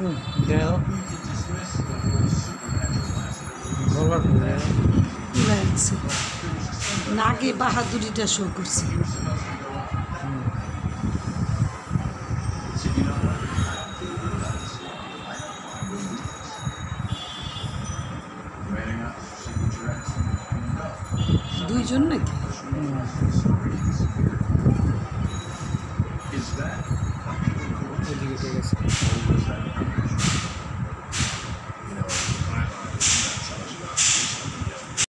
দেখো লাগছে নাগে বাহাদুরিটা শো করছে। দুইজন নাকি এদিকে ঠিক আছে।